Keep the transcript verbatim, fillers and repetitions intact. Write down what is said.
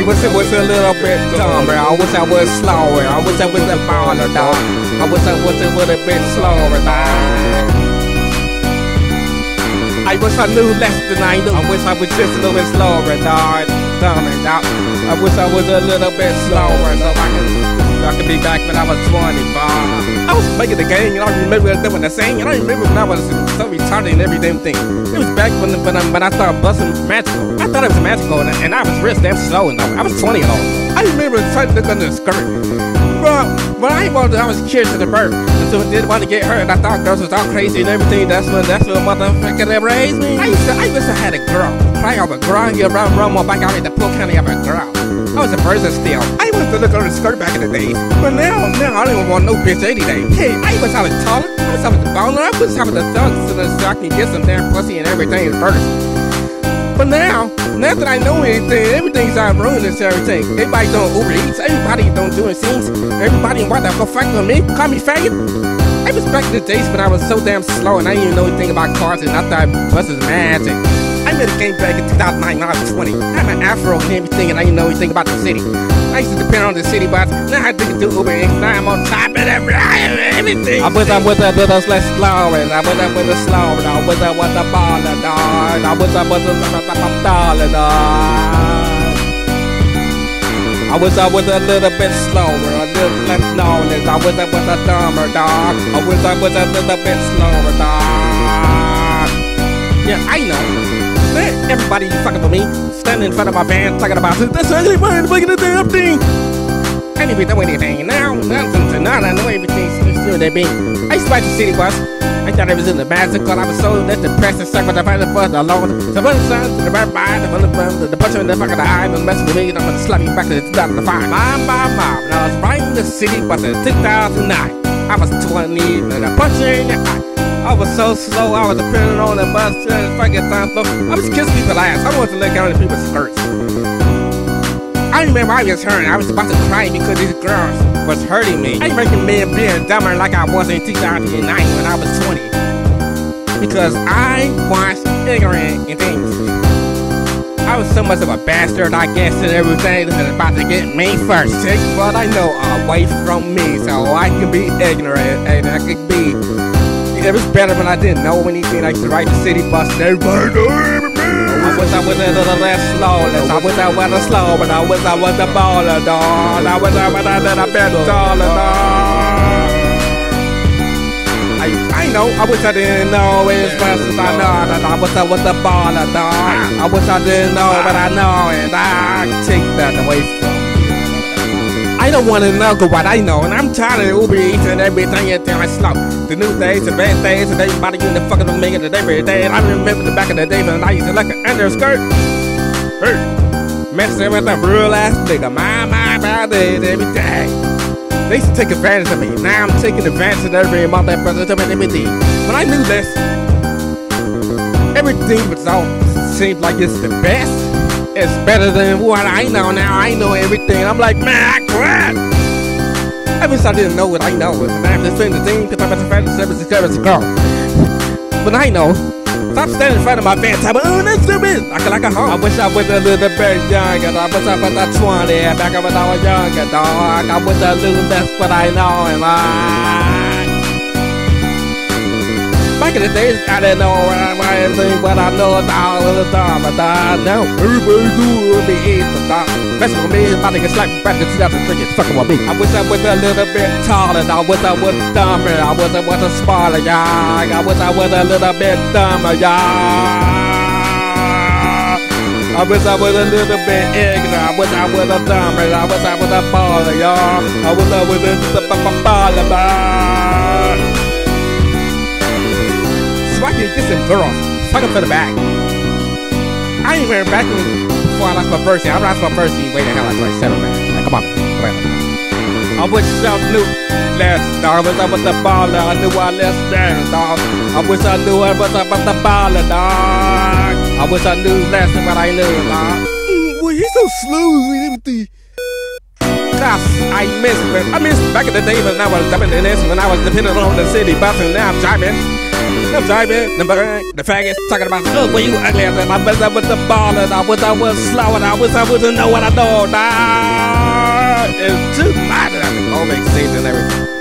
I wish it was a little bit dumber. I wish I was slower. I wish I was a baller, dog. I wish I was a little bit slower, dog. I wish I knew less than I knew. I wish I was just a little bit slower, dog. Dumber, dog. I wish I was a little bit slower so I could, so I could be back when I was twenty-five. I was making the game, and I remember doing the same, and I remember when I was so retarded and every damn thing. It was back when when I, when I started busting magical. I thought it was magical, and, and I was real damn slow. And I was twenty old. I remember trying to look under the skirt. Bro, when I was I was curious to the birth, and so didn't want to get hurt. And I thought girls was all crazy and everything. That's when that's when motherfucker that raised me. I used to I used to have a girl, cry over a girl, get around, run my back out in the pool county of a girl. I was a person still. I used to look under the skirt back in the days, but now now I don't even want no bitch any day. Hey, I was having taller, I was having the boner, I was having the thugs so that I can get some damn pussy and everything first. But now, now that I know anything, everything's out ruined and everything. Everybody doing Uber Eats, everybody don't doing scenes, everybody want to go fuck with me, call me faggot. I was back in the days when I was so damn slow and I didn't even know anything about cars and I thought buses magic. I made a game back in two thousand nine when I was twenty. I had an afro and everything and I didn't know anything about the city. I used to depend on the city bus, now I think do Uber Eats, now I'm on top of everything. I was up with a little less slow and I was up with a slow and I was up with a baller dog. I was up with a dollar dog. I was up with a little bit slower, a little less knowledge. I was up with a dumber dog. I was up with a little bit slower dog. Yeah, I know. Everybody fucking with me, standing in front of my van, talking about that's ugly man, making the damn thing. I didn't even know anything. Now, nothing to now I know everything. Sure they be. I used to ride the city bus. I thought it was in the magical. I was so that depressed and stuck with the final bus alone. The one son to the right by the one the the punch in the fuck of the eye, and mess with me, and I'm gonna slap you back to the two thousand five. Mom, mom, mom. And I was riding the city bus in two thousand nine. I was twenty, and I punch in the eye. I was so slow, I was depending on the bus to fucking time slow. I was kissing people's ass. I wanted to let down the people's skirts. I remember I was hurting. I was about to cry because these girls was hurting me. I remember me being dumber like I was in two thousand nine when I was twenty. Because I was ignorant in things. I was so much of a bastard, I guess, and everything that was about to get me first. Take what I know away from me so I can be ignorant and I could be. It was better when I didn't know anything. I used to ride the city bus and everybody knew everything. I wish I was a little less slowless. I wish I was a slow, but I wish I was a baller, dog. I wish I was a little bit taller, dog. I, I know, I wish I didn't know as fast as I know that I wish I was a baller, dog. I wish I didn't know, but I know, and I take that away from me. I don't want to know what I know, and I'm tired of Uber Eats and everything until I slow. The new days, the bad days, and everybody in the fucking make it every day. And I remember the back of the day when I used to like an underskirt. Hey, messing with a real ass nigga, my, my, my days every day. They used to take advantage of me. Now I'm taking advantage of every motherfucker and everything. When I knew this, everything was all seemed like it's the best. It's better than what I know now. I know everything. I'm like, man, I quit. I wish I didn't know what I know. And I have to spend the thing because I'm a fan of service as a girl. But I know. Stop standing in front of my van type of, oh, that's stupid. I feel like a home. I wish I was a little bit younger. I wish I was a twenty. Back when I was younger, dog. I wish I knew that's what I know. And I. Back in the days, I didn't know everything, but I know it's all of the time. But I know everybody do me eat the dog. Messing with me, about to get slapped back in two thousand three. It's fucking with me. I wish I was a little bit taller. I wish I was dumber. I wish I was a smaller, y'all. I wish I was a little bit dumber, y'all. I wish I was a little bit ignorant. I wish I was a dumber. I wish I was a baller, y'all. I wish I was a baller, y'all. So I can get some girls, fucking for the back. I ain't wearing back before I lost my virginity. I lost my virginity way the hell I was twenty-seven, man. Like, come on, come on. I wish I knew less, dog. I wish I was the baller. I knew I less than, dog. I wish I knew I was about the baller, dog. I wish I knew less than what I knew, dog. Mm, boy, he's so slow and everything. Gosh, I miss it. I miss back in the day when I was jumping in this, when I was dependent on the city bus, and now I'm driving. I'm sorry, man. The bang, the faggots talking about look where you ugly. I wish I was the baller. I wish I was slow. I wish I was to know what I know. Nah, it's too much. I can go make stages and everything.